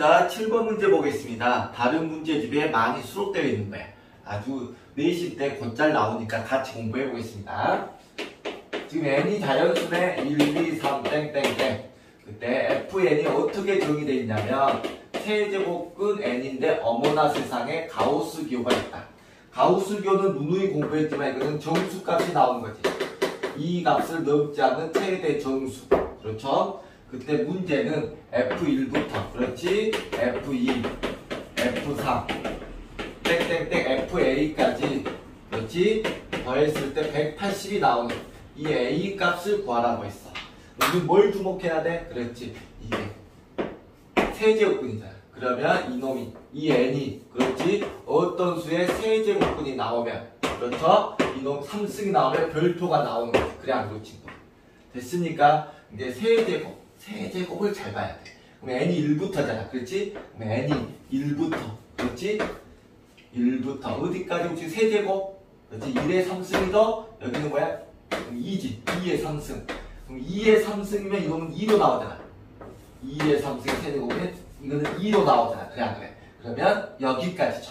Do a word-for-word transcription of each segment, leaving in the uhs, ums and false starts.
자, 칠 번 문제 보겠습니다. 다른 문제집에 많이 수록되어 있는 거예요. 아주 내신 때 곧잘 나오니까 같이 공부해 보겠습니다. 지금 n이 자연수네 일, 이, 삼, 땡땡땡. 그때 에프엔이 어떻게 정의되어 있냐면 세제곱근 n인데 어머나 세상에 가우스 기호가 있다. 가우스 기호는 누누이 공부했지만 이거는 정수값이 나오는 거지. 이 값을 넘지 않는 최대 정수. 그렇죠? 그때 문제는 에프 일부터 그렇지? 에프 이, 에프 삼, 땡땡땡 에프에이까지 그렇지? 더했을 때 백팔십이 나오는 이 A 값을 구하라고 했어. 우리 뭘 주목해야 돼? 그렇지? 이게 세제곱근이잖아. 그러면 이놈이 이 n이 그렇지? 어떤 수의 세제곱근이 나오면 그렇죠? 이놈 삼승이 나오면 별표가 나오는 거지. 그래 안 그렇지? 됐습니까? 이제 세제곱 세제곱을 잘 봐야 돼. 그럼 n이 일부터잖아. 그렇지? 그럼 n이 일부터 그렇지? 일부터 어디까지 혹시 세제곱? 그렇지? 일의 삼승이더 여기는 뭐야? 이지. 이의 삼승. 그럼 이의 삼승이면 이놈은 이로 나오잖아. 이의 삼승 세제곱이면 이거는 이로 나오잖아. 그래 안 그래? 그러면 여기까지죠.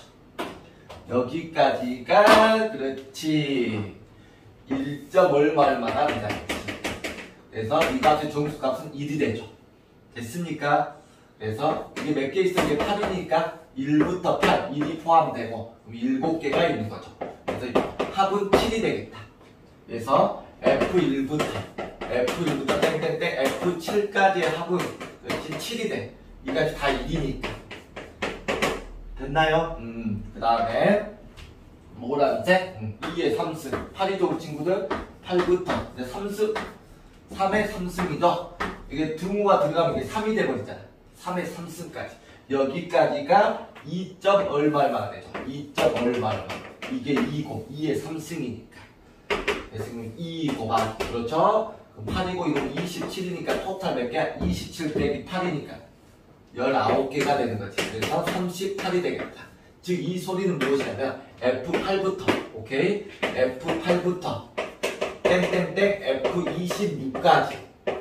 여기까지가 그렇지. 일 점 얼마 얼마나 된다겠지. 그래서 이 값의 정수값은 일이 되죠. 됐습니까? 그래서 이게 몇 개 있어? 이게 팔이니까 일부터 팔, 일이 포함되고 그럼 일곱 개가 있는 거죠. 그래서 합은 칠이 되겠다. 그래서 에프 일부터 에프 일부터 땡땡땡 에프 칠까지의 합은 그렇지 칠이 돼. 이 값이 다 일이니까. 됐나요? 음, 그 다음에 뭐라는데? 음, 이의 삼승 팔이죠 우리 친구들? 팔부터 이제 삼승 삼의 삼승이죠. 이게 등호가 들어가면 이게 삼이 돼버리잖아. 삼의 삼승까지 여기까지가 이 점 얼마 얼마가 되죠. 이 점 얼마 얼마 이게 이고 이의 삼승이니까 그래서 이 곱하기 그렇죠. 그럼 팔이고 이건 이십칠이니까 토탈 몇 개야? 이십칠 빼기 팔이니까 열아홉 개가 되는 거지. 그래서 삼십팔이 되겠다. 즉 이 소리는 무엇이냐면 에프 팔부터 오케이? 에프 팔부터 땡땡땡 에프 이십육까지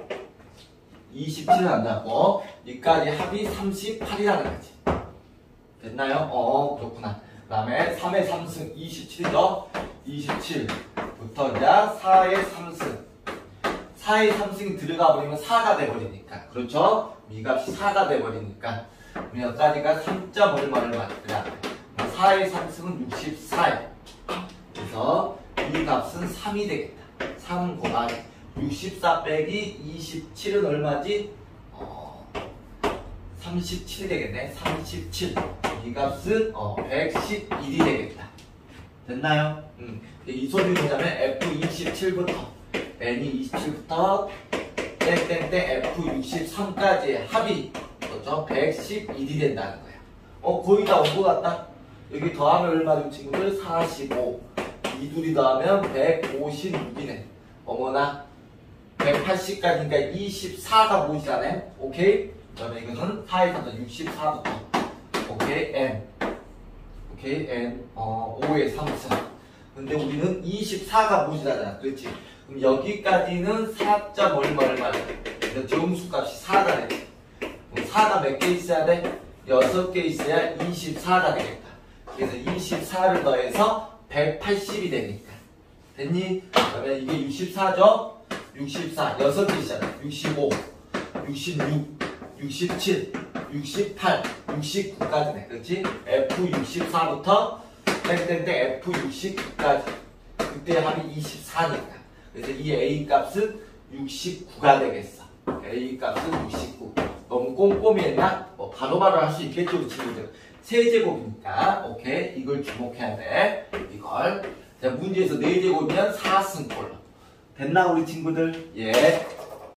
이십칠을 한다고 여기까지 합이 삼십팔이라는 거지. 됐나요? 어 그렇구나. 그 다음에 삼의 삼승 이십칠이죠. 이십칠부터 이제 사의 삼승 사의 삼승이 들어가 버리면 사가 돼버리니까 그렇죠? 이 값이 사가 돼버리니까 여기까지가 삼 점 얼마 얼마 그래. 사의 삼승은 육십사에 그래서 이 값은 삼이 되겠다. 삼 곱하기 육십사 빼기 이십칠은 얼마지? 어, 삼십칠이 되겠네. 삼십칠. 이 값은 어, 백십일이 되겠다. 됐나요? 음. 이 소리는 뭐냐면 에프 이십칠부터 n이 이십칠부터 땡땡땡 에프 육십삼까지의 합이 그렇죠? 백십일이 된다는 거야. 어 거의 다 온 것 같다. 여기 더하면 얼마죠 친구들? 사십오. 이 둘이 더하면 백오십육이네. 어머나 백팔십까지니까 이십사가 보이잖아요. 오케이? 그러면 이거는 사에서 육십사부터 오케이? n 오케이? n 어, 오의 삼승. 근데 우리는 이십사가 보이잖아. 그렇지? 그럼 여기까지는 사 점 얼마 얼마 그래서 정수값이 사가 되지. 그럼 사가 몇 개 있어야 돼? 여섯 개 있어야 이십사가 되겠다. 그래서 이십사를 더해서 백팔십이 되니까. 됐니? 그러면 이게 육십사죠? 육십사, 여섯 개 있잖아. 육십오, 육십육, 육십칠, 육십팔, 육십구까지네. 그렇지? 에프 육십사부터 땡땡땡 에프 육십구까지. 그때 합이 이십사니까. 그래서 이 A 값은 육십구가 되겠어. A 값은 육십구. 너무 꼼꼼히 했나? 뭐 바로바로 할 수 있겠죠, 우리 친구들. 세제곱이니까. 오케이? 이걸 주목해야 돼. 이걸. 자, 문제에서 네 제곱이면 사 승꼴로. 됐나, 우리 친구들? 예.